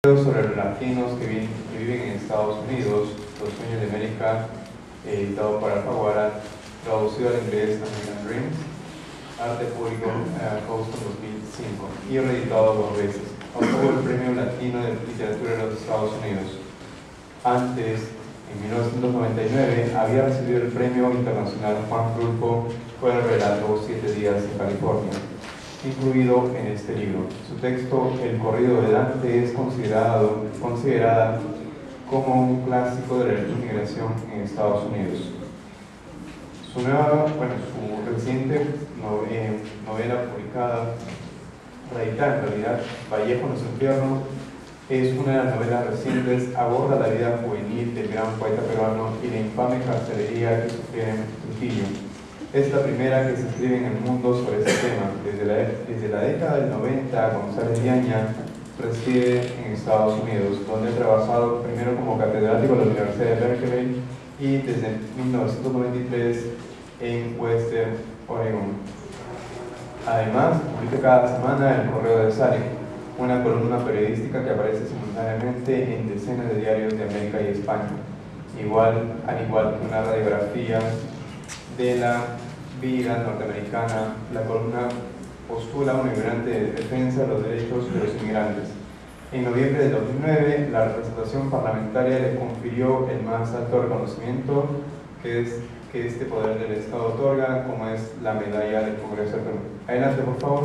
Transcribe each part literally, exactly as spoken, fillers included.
Sobre los latinos que viven, que viven en Estados Unidos, Los Sueños de América, eh, editado por Alfaguara, traducido al inglés American Dreams, arte público, eh, Houston dos mil cinco, y reeditado dos veces. Obtuvo el Premio Latino de Literatura de los Estados Unidos. Antes, en mil novecientos noventa y nueve, había recibido el Premio Internacional Juan Rulfo por el relato Siete días en California, incluido en este libro. Su texto, El corrido de Dante, es considerado, considerada como un clásico de la inmigración en Estados Unidos. Su nueva, bueno, su reciente novela, novela publicada, reeditada en realidad, Vallejo en los infiernos, es una de las novelas recientes, aborda la vida juvenil del gran poeta peruano y la infame carcelería que sufrió en Trujillo. Es la primera que se escribe en el mundo sobre ese tema. Desde la, desde la década del noventa, González Viaña reside en Estados Unidos, donde ha trabajado primero como catedrático de la Universidad de Berkeley y desde mil novecientos noventa y tres en Western Oregon. Además, publica cada semana El Correo de Salem, una columna periodística que aparece simultáneamente en decenas de diarios de América y España, igual, al igual que una radiografía de la vida norteamericana. La columna postula una vibrante defensa de los derechos de los inmigrantes. En noviembre de dos mil nueve, la representación parlamentaria le confirió el más alto reconocimiento que, es, que este poder del Estado otorga, como es la medalla del Congreso del Perú. Adelante, por favor.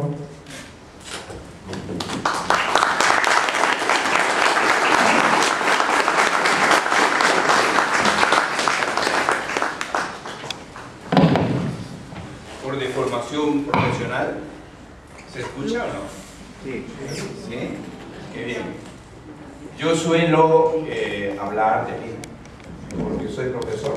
Por deformación profesional, ¿se escucha o no? Sí. ¿Sí? Qué bien. Yo suelo eh, hablar de mí, porque soy profesor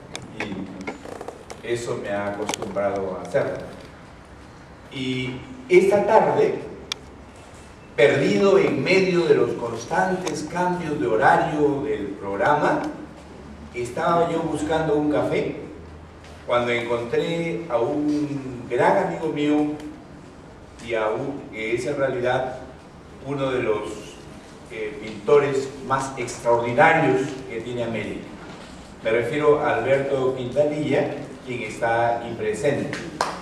y eso me ha acostumbrado a hacerlo. Y esta tarde, perdido en medio de los constantes cambios de horario del programa, estaba yo buscando un café cuando encontré a un gran amigo mío y a un, que es en realidad uno de los eh, pintores más extraordinarios que tiene América. Me refiero a Alberto Quintanilla, quien está aquí presente.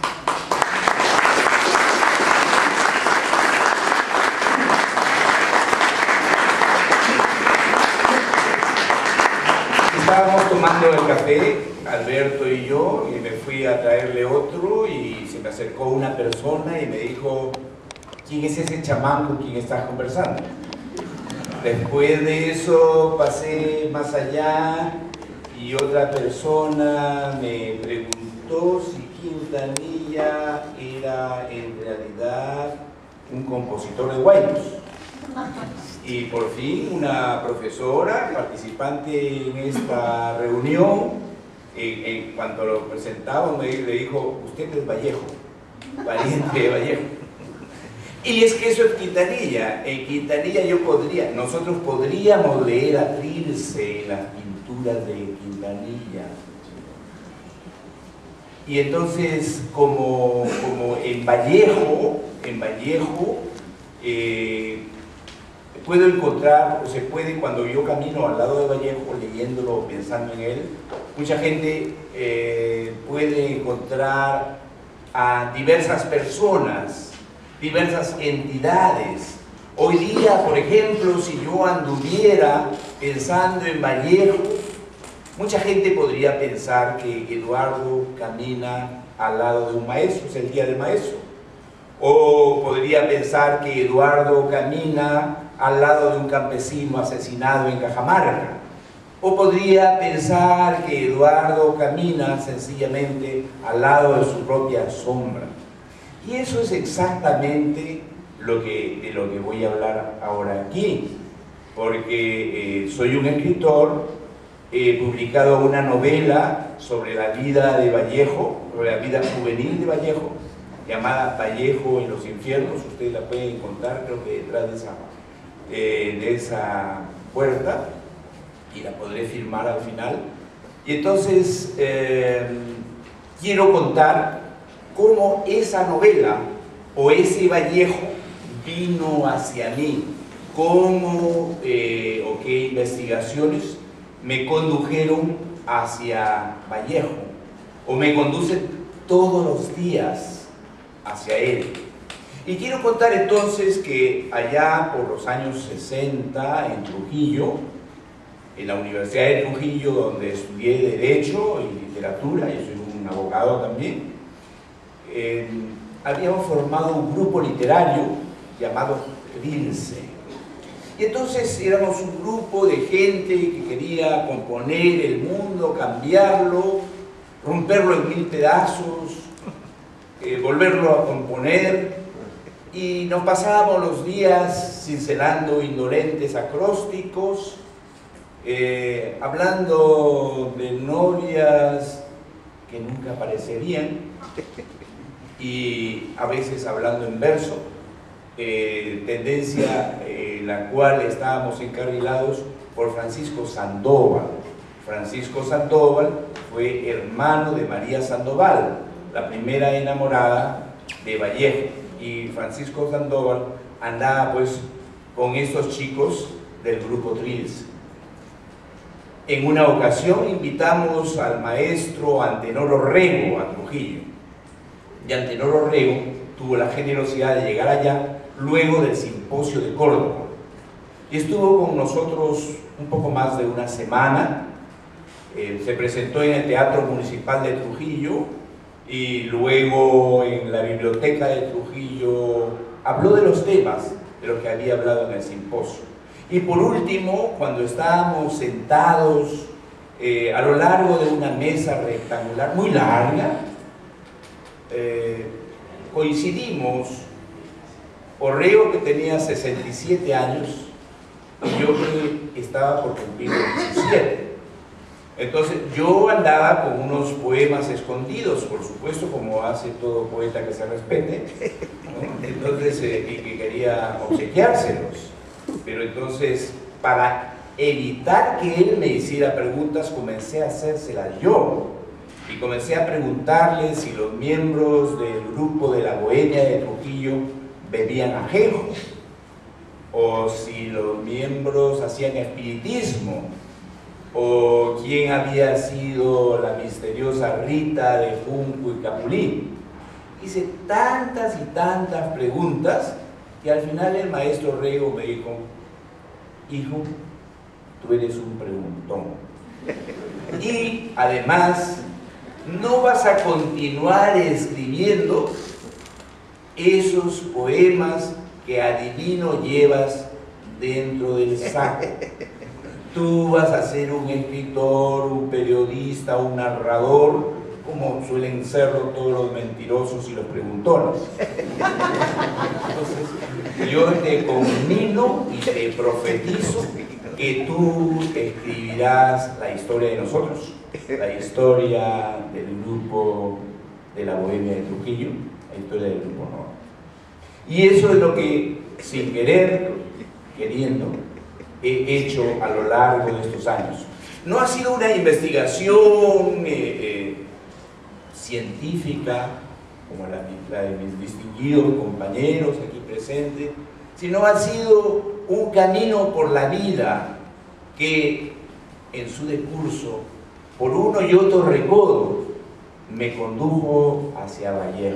Estábamos tomando el café, Alberto y yo, y me fui a traerle otro y se me acercó una persona y me dijo: ¿quién es ese chamán con quien estás conversando? Después de eso pasé más allá y otra persona me preguntó si Quintanilla era en realidad un compositor de guaynos. Y por fin una profesora participante en esta reunión, en, en cuanto lo presentaba, me le dijo: usted es Vallejo, pariente de Vallejo. Y es que eso es Quintanilla. En Quintanilla yo podría, nosotros podríamos leer a Trilce en las pinturas de Quintanilla. Y entonces, como, como en Vallejo, en Vallejo, eh, puedo encontrar, o se puede, cuando yo camino al lado de Vallejo, leyéndolo, pensando en él, mucha gente eh, puede encontrar a diversas personas, diversas entidades. Hoy día, por ejemplo, si yo anduviera pensando en Vallejo, mucha gente podría pensar que Eduardo camina al lado de un maestro, es el día del maestro. O podría pensar que Eduardo camina al lado de un campesino asesinado en Cajamarca. O podría pensar que Eduardo camina sencillamente al lado de su propia sombra. Y eso es exactamente lo que, de lo que voy a hablar ahora aquí, porque eh, soy un escritor, he publicado una novela sobre la vida de Vallejo, sobre la vida juvenil de Vallejo, llamada Vallejo en los infiernos. Ustedes la pueden encontrar, creo que detrás de esa, eh, de esa puerta, y la podré firmar al final. Y entonces eh, quiero contar cómo esa novela o ese Vallejo vino hacia mí, cómo eh, o qué investigaciones me condujeron hacia Vallejo, o me conducen todos los días hacia él. Y quiero contar entonces que allá por los años sesenta en Trujillo, en la Universidad de Trujillo, donde estudié Derecho y Literatura, yo soy un abogado también, eh, habíamos formado un grupo literario llamado Trilce. Y entonces éramos un grupo de gente que quería componer el mundo, cambiarlo, romperlo en mil pedazos, eh, volverlo a componer. Y nos pasábamos los días cincelando indolentes acrósticos, eh, hablando de novias que nunca aparecerían, y a veces hablando en verso, eh, tendencia en eh, la cual estábamos encarrilados por Francisco Sandoval. Francisco Sandoval fue hermano de María Sandoval, la primera enamorada de Vallejo. Y Francisco Sandoval andaba pues con estos chicos del grupo Trilce. En una ocasión invitamos al maestro Antenor Orrego a Trujillo, y Antenor Orrego tuvo la generosidad de llegar allá luego del simposio de Córdoba, y estuvo con nosotros un poco más de una semana. Eh, se presentó en el Teatro Municipal de Trujillo, y luego en la biblioteca de Trujillo habló de los temas de los que había hablado en el simposio. Y por último, cuando estábamos sentados eh, a lo largo de una mesa rectangular muy larga, eh, coincidimos. Orrego, que tenía sesenta y siete años, y yo que estaba por cumplir diecisiete. Entonces yo andaba con unos poemas escondidos, por supuesto, como hace todo poeta que se respete, ¿no? Entonces, eh, y que quería obsequiárselos. Pero entonces, para evitar que él me hiciera preguntas, comencé a hacérselas yo. Y comencé a preguntarle si los miembros del grupo de la Bohemia de Trujillo bebían ajenjo, o si los miembros hacían espiritismo, o quién había sido la misteriosa Rita de Junco y Capulín. Hice tantas y tantas preguntas que al final el maestro Orrego me dijo: hijo, tú eres un preguntón, y además no vas a continuar escribiendo esos poemas que adivino llevas dentro del saco. Tú vas a ser un escritor, un periodista, un narrador, como suelen serlo todos los mentirosos y los preguntones. Entonces, yo te conmino y te profetizo que tú escribirás la historia de nosotros, la historia del grupo de la Bohemia de Trujillo, la historia del grupo Nova. Y eso es lo que, sin querer, queriendo, he hecho a lo largo de estos años. No ha sido una investigación eh, eh, científica, como la, la de mis distinguidos compañeros aquí presentes, sino ha sido un camino por la vida que, en su decurso, por uno y otro recodo, me condujo hacia Vallejo.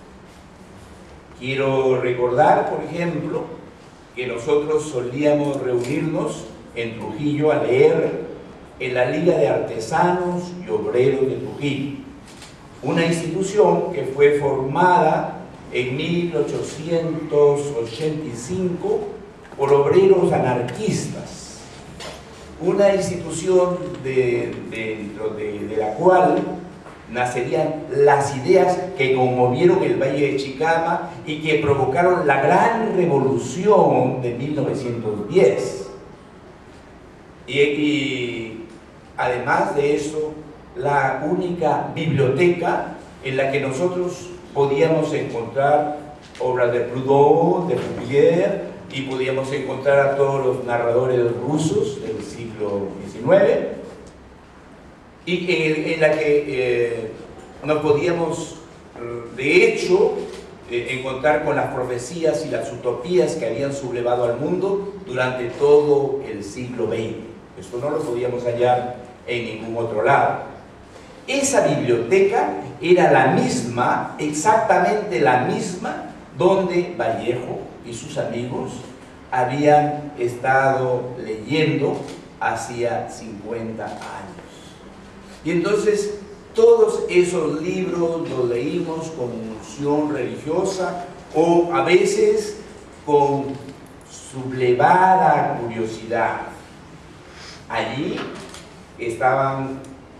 Quiero recordar, por ejemplo, que nosotros solíamos reunirnos en Trujillo a leer en la Liga de Artesanos y Obreros de Trujillo, una institución que fue formada en mil ochocientos ochenta y cinco por obreros anarquistas, una institución de, dentro de, de la cual nacerían las ideas que conmovieron el Valle de Chicama y que provocaron la gran revolución de mil novecientos diez. Y, y además de eso, la única biblioteca en la que nosotros podíamos encontrar obras de Proudhon, de Fouquier, y podíamos encontrar a todos los narradores rusos del siglo diecinueve, y en, en la que eh, nos podíamos, de hecho, eh, encontrar con las profecías y las utopías que habían sublevado al mundo durante todo el siglo veinte. Esto no lo podíamos hallar en ningún otro lado. Esa biblioteca era la misma, exactamente la misma, donde Vallejo y sus amigos habían estado leyendo hacía cincuenta años. Y entonces todos esos libros los leímos con unción religiosa o a veces con sublevada curiosidad. Allí estaban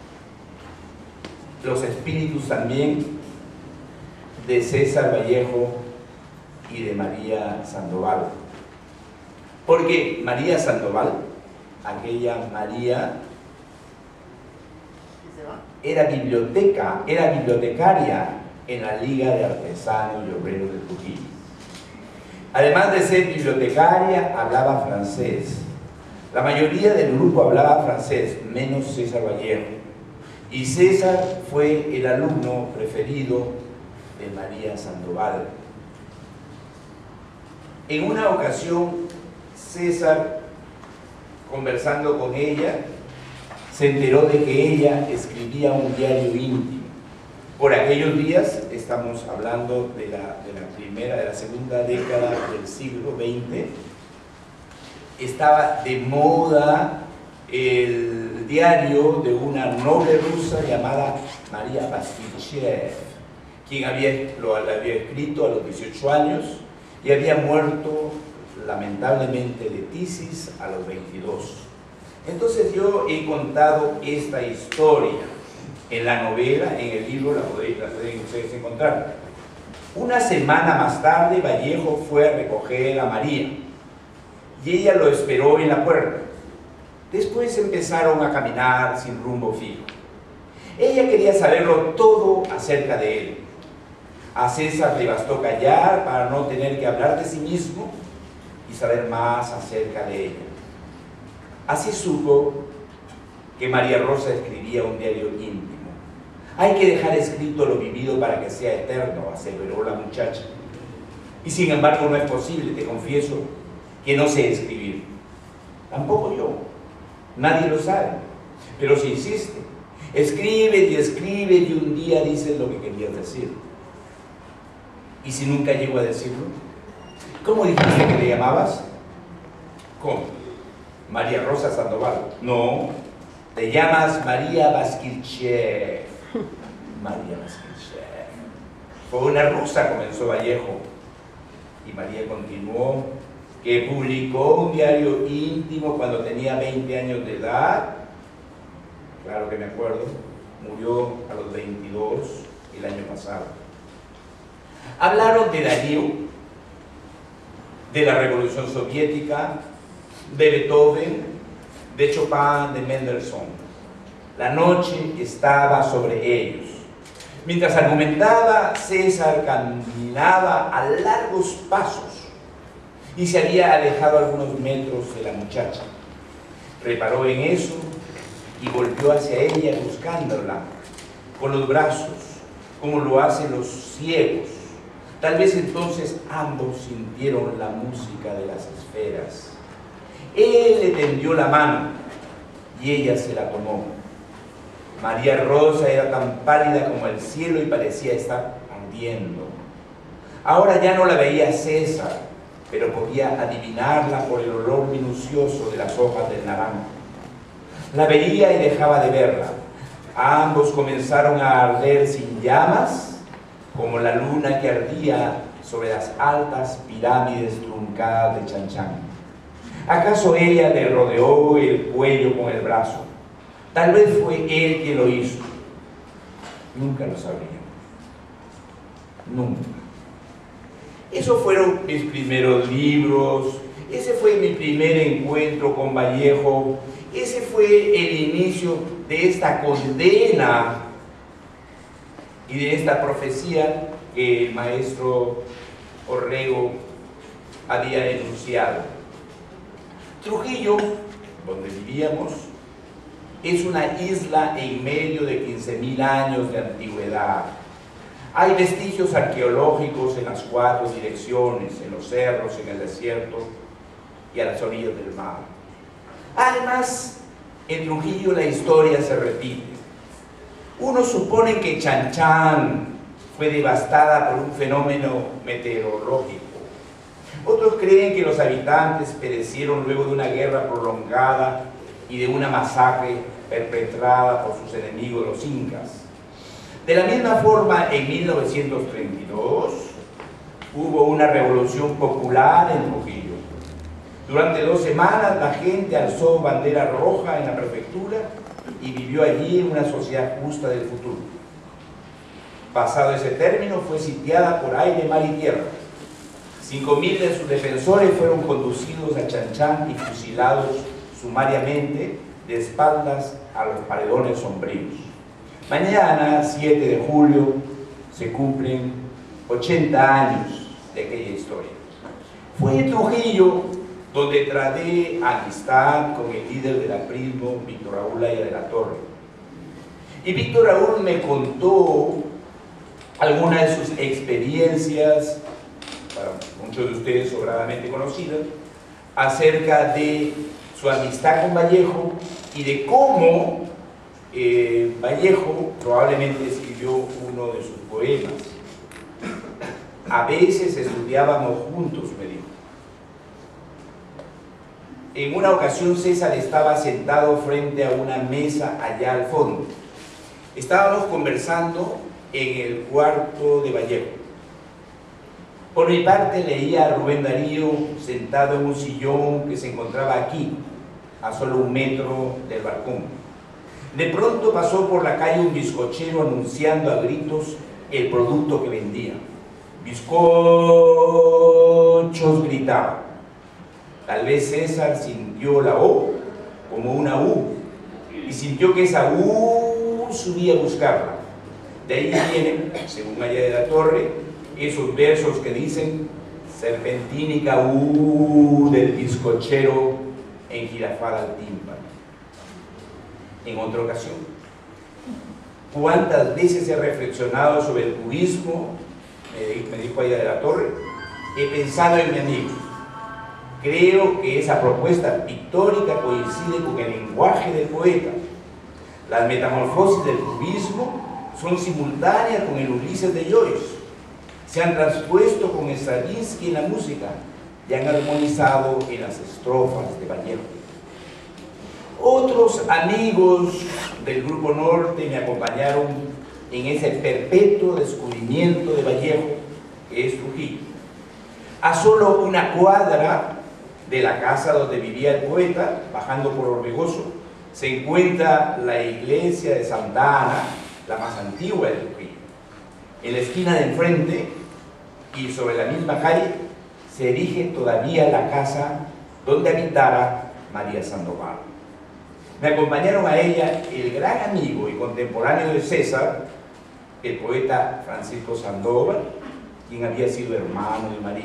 los espíritus también de César Vallejo y de María Sandoval. Porque María Sandoval, aquella María, era biblioteca, era bibliotecaria en la Liga de Artesanos y Obreros de Trujillo. Además de ser bibliotecaria, hablaba francés. La mayoría del grupo hablaba francés, menos César Vallejo. Y César fue el alumno preferido de María Sandoval. En una ocasión, César, conversando con ella, se enteró de que ella escribía un diario íntimo. Por aquellos días, estamos hablando de la, de la primera, de la segunda década del siglo veinte, estaba de moda el diario de una noble rusa llamada María Baskirchev, quien había, lo había escrito a los dieciocho años y había muerto lamentablemente de tisis a los veintidós. Entonces yo he contado esta historia en la novela, en el libro, la pueden, la pueden ustedes encontrar. Una semana más tarde, Vallejo fue a recoger a María y ella lo esperó en la puerta. Después empezaron a caminar sin rumbo fijo. Ella quería saberlo todo acerca de él. A César le bastó callar para no tener que hablar de sí mismo y saber más acerca de ella. Así supo que María Rosa escribía un diario íntimo. Hay que dejar escrito lo vivido para que sea eterno, aseveró la muchacha. Y sin embargo no es posible, te confieso, que no sé escribir. Tampoco yo. Nadie lo sabe. Pero si insiste, escribe y escribe y un día dices lo que querías decir. ¿Y si nunca llego a decirlo? ¿Cómo dijiste que te llamabas? ¿Cómo? María Rosa Sandoval. No, te llamas María Baskirchev. María Baskirchev. Fue una rusa, comenzó Vallejo. Y María continuó, que publicó un diario íntimo cuando tenía veinte años de edad. Claro que me acuerdo. Murió a los veintidós el año pasado. Hablaron de Darío, de la Revolución Soviética, de Beethoven, de Chopin, de Mendelssohn. La noche estaba sobre ellos. Mientras argumentaba, César caminaba a largos pasos y se había alejado algunos metros de la muchacha. Reparó en eso y volvió hacia ella buscándola con los brazos, como lo hacen los ciegos. Tal vez entonces ambos sintieron la música de las esferas. Él le tendió la mano y ella se la tomó. María Rosa era tan pálida como el cielo y parecía estar ardiendo. Ahora ya no la veía César, pero podía adivinarla por el olor minucioso de las hojas del naranjo. La veía y dejaba de verla. Ambos comenzaron a arder sin llamas, como la luna que ardía sobre las altas pirámides truncadas de Chan-Chan. ¿Acaso ella le rodeó el cuello con el brazo? Tal vez fue él quien lo hizo. Nunca lo sabríamos. Nunca. Esos fueron mis primeros libros. Ese fue mi primer encuentro con Vallejo. Ese fue el inicio de esta condena y de esta profecía que el maestro Orrego había enunciado. Trujillo, donde vivíamos, es una isla en medio de quince mil años de antigüedad. Hay vestigios arqueológicos en las cuatro direcciones, en los cerros, en el desierto y a las orillas del mar. Además, en Trujillo la historia se repite. Unos suponen que Chan-Chan fue devastada por un fenómeno meteorológico. Otros creen que los habitantes perecieron luego de una guerra prolongada y de una masacre perpetrada por sus enemigos los incas. De la misma forma, en mil novecientos treinta y dos hubo una revolución popular en Trujillo. Durante dos semanas la gente alzó bandera roja en la prefectura y vivió allí en una sociedad justa del futuro. Pasado ese término, fue sitiada por aire, mar y tierra. Cinco mil de sus defensores fueron conducidos a Chan-Chan y fusilados sumariamente de espaldas a los paredones sombríos. Mañana, siete de julio, se cumplen ochenta años de aquella historia. Fue en Trujillo donde traté amistad con el líder del aprismo, Víctor Raúl Aya de la Torre. Y Víctor Raúl me contó algunas de sus experiencias, para muchos de ustedes sobradamente conocidas, acerca de su amistad con Vallejo y de cómo eh, Vallejo probablemente escribió uno de sus poemas. A veces estudiábamos juntos, me dijo. En una ocasión César estaba sentado frente a una mesa allá al fondo. Estábamos conversando en el cuarto de Vallejo. Por mi parte leía a Rubén Darío sentado en un sillón que se encontraba aquí, a solo un metro del balcón. De pronto pasó por la calle un bizcochero anunciando a gritos el producto que vendía. Bizcochos, gritaba. Tal vez César sintió la O como una U y sintió que esa U subía a buscarla. De ahí vienen, según Aya de la Torre, esos versos que dicen serpentínica U del bizcochero enjirafada al tímpano. En otra ocasión, ¿cuántas veces he reflexionado sobre el cubismo? Me dijo Aya de la Torre. He pensado en mi amigo. Creo que esa propuesta pictórica coincide con el lenguaje del poeta. Las metamorfosis del cubismo son simultáneas con el Ulises de Joyce. Se han traspuesto con Stravinsky en la música y han armonizado en las estrofas de Vallejo. Otros amigos del Grupo Norte me acompañaron en ese perpetuo descubrimiento de Vallejo que es Trujillo. A solo una cuadra de la casa donde vivía el poeta, bajando por Orbegoso, se encuentra la iglesia de Santa Ana, la más antigua de Trujillo. En la esquina de enfrente y sobre la misma calle se erige todavía la casa donde habitara María Sandoval. Me acompañaron a ella el gran amigo y contemporáneo de César, el poeta Francisco Sandoval, quien había sido hermano de María.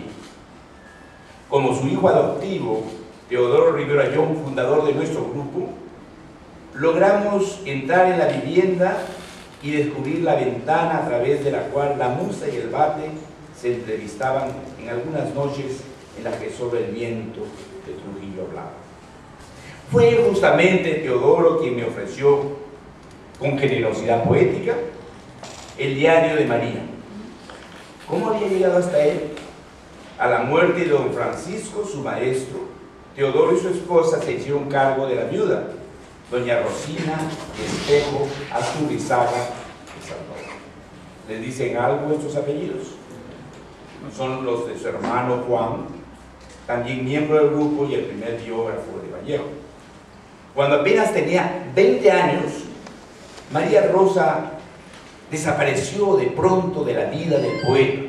Como su hijo adoptivo, Teodoro Rivera Young, fundador de nuestro grupo, logramos entrar en la vivienda y descubrir la ventana a través de la cual la musa y el bate se entrevistaban en algunas noches en las que sobre el viento de Trujillo hablaba. Fue justamente Teodoro quien me ofreció, con generosidad poética, el diario de María. ¿Cómo había llegado hasta él? A la muerte de don Francisco, su maestro, Teodoro y su esposa se hicieron cargo de la viuda, doña Rosina Espejo Asturizaga de Sandoval. ¿Les dicen algo estos apellidos? Son los de su hermano Juan, también miembro del grupo y el primer biógrafo de Vallejo. Cuando apenas tenía veinte años, María Rosa desapareció de pronto de la vida del poeta.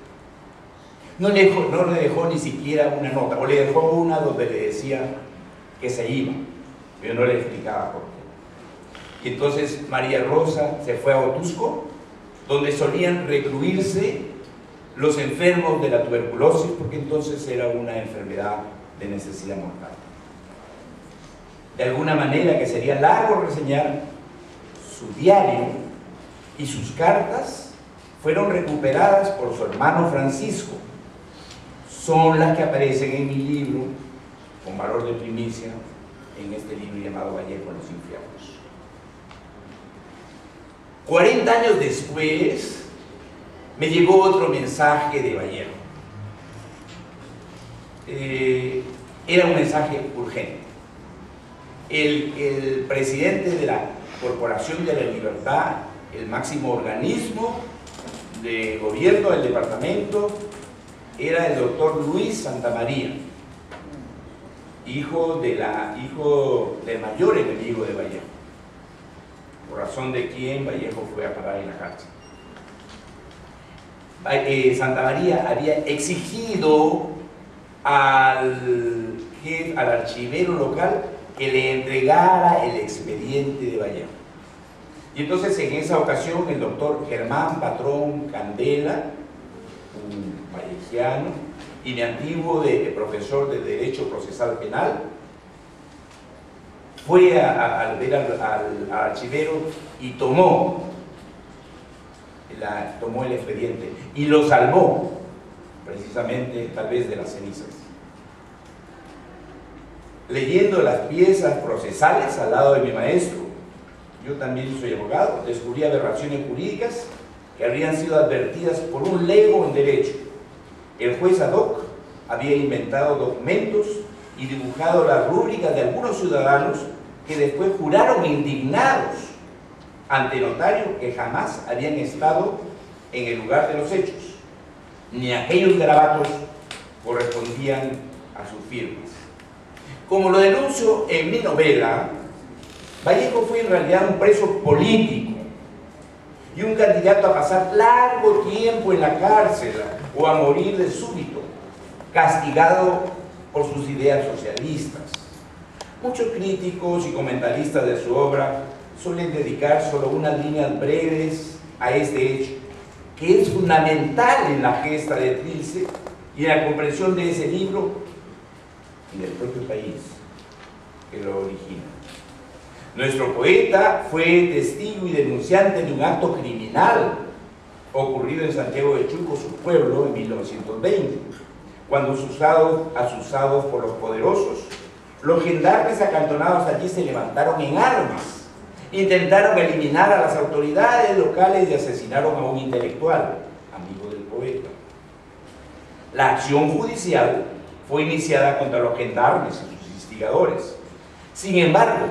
No le, dejó, no le dejó ni siquiera una nota, o le dejó una donde le decía que se iba, pero no le explicaba por qué. Y entonces María Rosa se fue a Otusco, donde solían recluirse los enfermos de la tuberculosis, porque entonces era una enfermedad de necesidad mortal. De alguna manera, que sería largo reseñar, su diario y sus cartas fueron recuperadas por su hermano Francisco. Son las que aparecen en mi libro, con valor de primicia, en este libro llamado Vallejo en los infiernos. cuarenta años después, me llegó otro mensaje de Vallejo. Eh, era un mensaje urgente. El, el presidente de la Corporación de la Libertad, el máximo organismo de gobierno del departamento, era el doctor Luis Santamaría, hijo, de la, hijo del mayor enemigo de Vallejo, por razón de quien Vallejo fue a parar en la cárcel. Eh, Santamaría había exigido al, jefe, al archivero local que le entregara el expediente de Vallejo. Y entonces en esa ocasión el doctor Germán Patrón Candela, un vallejiano y mi antiguo de, profesor de Derecho Procesal Penal, fue a, a, a ver al, al, al archivero y tomó, la, tomó el expediente y lo salvó, precisamente tal vez de las cenizas. Leyendo las piezas procesales al lado de mi maestro, yo también soy abogado, descubrí aberraciones jurídicas que habrían sido advertidas por un lego en derecho. El juez ad hoc había inventado documentos y dibujado las rúbricas de algunos ciudadanos que después juraron indignados ante notario que jamás habían estado en el lugar de los hechos, ni aquellos garabatos correspondían a sus firmas. Como lo denuncio en mi novela, Vallejo fue en realidad un preso político y un candidato a pasar largo tiempo en la cárcel o a morir de súbito, castigado por sus ideas socialistas. Muchos críticos y comentaristas de su obra suelen dedicar solo unas líneas breves a este hecho, que es fundamental en la gesta de Trilce y en la comprensión de ese libro y del propio país que lo origina. Nuestro poeta fue testigo y denunciante de un acto criminal ocurrido en Santiago de Chuco, su pueblo, en mil novecientos veinte, cuando asusados, asusados por los poderosos, los gendarmes acantonados allí se levantaron en armas, intentaron eliminar a las autoridades locales y asesinaron a un intelectual, amigo del poeta. La acción judicial fue iniciada contra los gendarmes y sus instigadores. Sin embargo,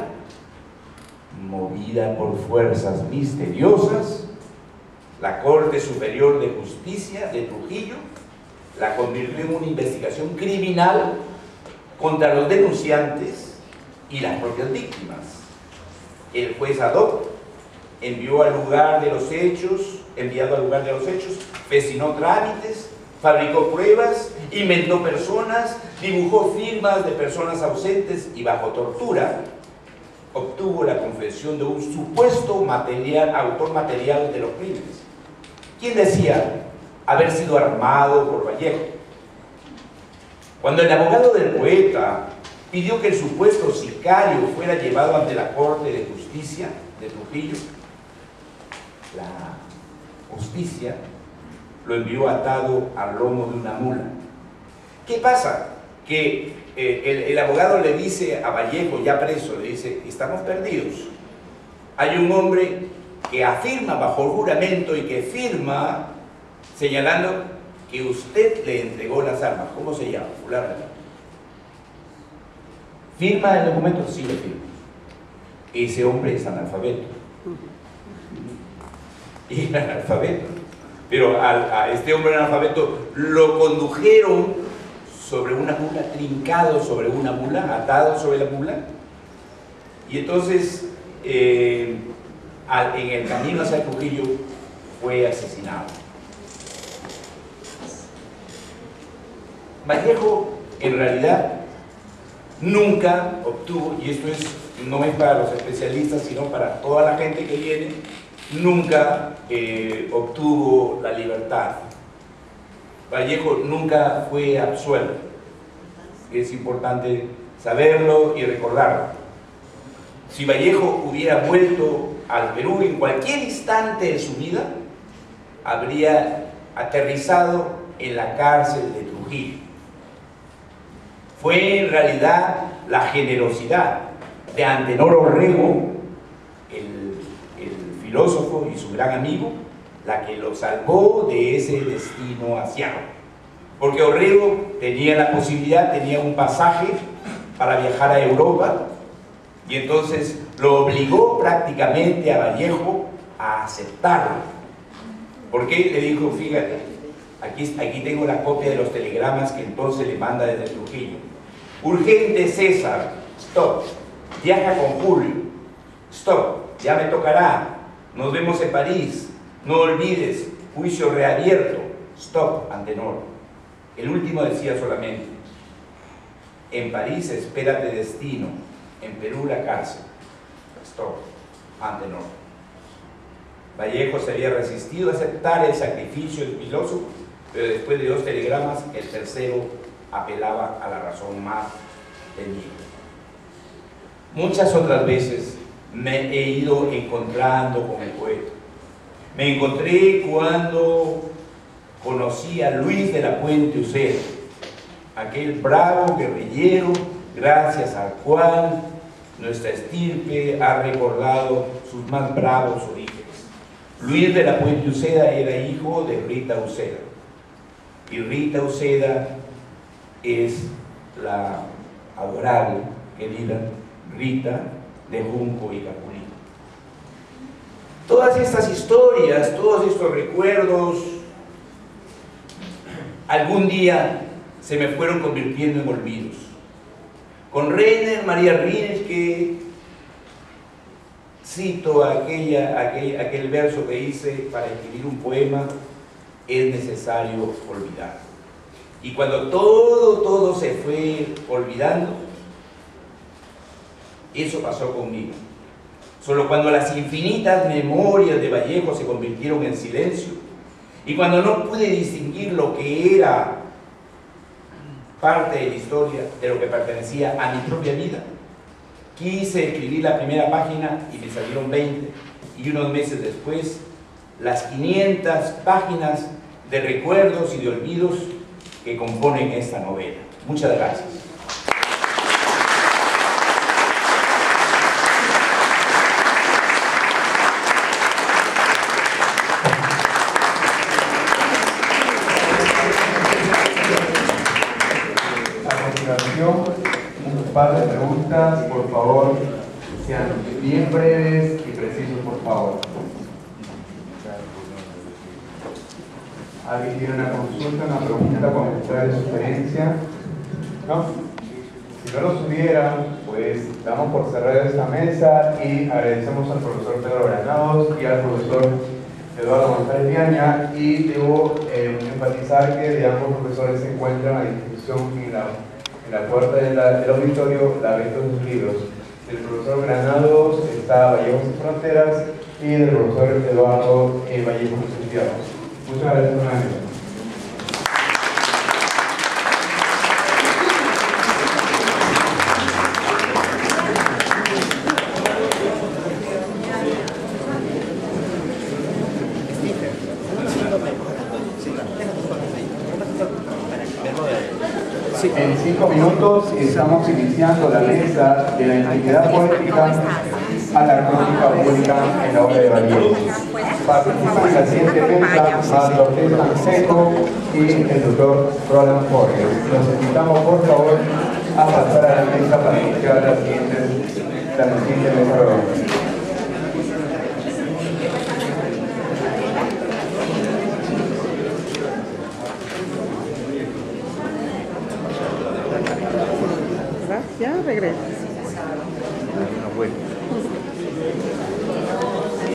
movida por fuerzas misteriosas, la Corte Superior de Justicia de Trujillo la convirtió en una investigación criminal contra los denunciantes y las propias víctimas. El juez ad hoc envió al lugar de los hechos, enviado al lugar de los hechos, fecinó trámites, fabricó pruebas, inventó personas, dibujó firmas de personas ausentes y bajo tortura obtuvo la confesión de un supuesto material, autor material de los crímenes, quien decía haber sido armado por Vallejo. Cuando el abogado del poeta pidió que el supuesto sicario fuera llevado ante la Corte de Justicia de Trujillo, la justicia lo envió atado al lomo de una mula. ¿Qué pasa? Que eh, el, el abogado le dice a Vallejo, ya preso, le dice, estamos perdidos. Hay un hombre que afirma bajo juramento y que firma señalando que usted le entregó las armas. ¿Cómo se llama? Fulano. ¿Firma el documento? Sí, le firma. Ese hombre es analfabeto. Y analfabeto. Pero a, a este hombre analfabeto lo condujeron sobre una mula, trincado sobre una mula, atado sobre la mula. Y entonces, eh, al, en el camino hacia Trujillo, fue asesinado. Vallejo, en realidad, nunca obtuvo, y esto es, no es para los especialistas, sino para toda la gente que viene, nunca eh, obtuvo la libertad. Vallejo nunca fue absuelto. Es importante saberlo y recordarlo. Si Vallejo hubiera vuelto al Perú en cualquier instante de su vida, habría aterrizado en la cárcel de Trujillo. Fue en realidad la generosidad de Antenor Orrego, el, el filósofo y su gran amigo, la que lo salvó de ese destino asiago. Porque Orrego tenía la posibilidad, tenía un pasaje para viajar a Europa, y entonces lo obligó prácticamente a Vallejo a aceptarlo. Porque le dijo, fíjate, aquí, aquí tengo la copia de los telegramas que entonces le manda desde Trujillo. Urgente César, stop, viaja con Julio, stop, ya me tocará, nos vemos en París, no olvides, juicio reabierto, stop, Antenor. El último decía solamente, en París espérate destino, en Perú la cárcel, stop, Antenor. Vallejo se había resistido a aceptar el sacrificio del filósofo, pero después de dos telegramas, el tercero apelaba a la razón más temible. Muchas otras veces me he ido encontrando con el poeta. Me encontré cuando conocí a Luis de la Puente Uceda, aquel bravo guerrillero gracias al cual nuestra estirpe ha recordado sus más bravos orígenes. Luis de la Puente Uceda era hijo de Rita Uceda, y Rita Uceda es la adorable, querida Rita de Junco y Capulino. Todas estas historias, todos estos recuerdos, algún día se me fueron convirtiendo en olvidos. Con Reiner María Rilke cito aquella, aquel, aquel verso que hice para escribir un poema, es necesario olvidar. Y cuando todo, todo se fue olvidando, eso pasó conmigo. Solo cuando las infinitas memorias de Vallejo se convirtieron en silencio, y cuando no pude distinguir lo que era parte de la historia de lo que pertenecía a mi propia vida, quise escribir la primera página y me salieron veinte, y unos meses después las quinientas páginas de recuerdos y de olvidos que componen esta novela. Muchas gracias. A continuación, un par de preguntas, por favor, sean bien breves y precisos, por favor. ¿Alguien tiene una consulta, una pregunta, comentario, sugerencia? ¿No? Si no los hubiera, pues damos por cerrada esta mesa y agradecemos al profesor Pedro Granados y al profesor Eduardo González Viaña, y debo eh, enfatizar que de ambos profesores se encuentran a disposición en la, en la puerta de la, del auditorio la venta de sus libros. Del profesor Granados está Vallejo sin Fronteras y del profesor Eduardo eh, Vallejo sin Fronteras. Muchas gracias nuevamente. En cinco minutos estamos iniciando la mesa de la intimidad poética a la crónica pública en la obra de Vallejo. Participan en la siguiente mesa a Ortiz Canseco y el doctor Roland Jorge. Los invitamos, por favor, a pasar a la mesa para iniciar la siguiente, la siguiente mesa redonda. Ya regresa. Bueno.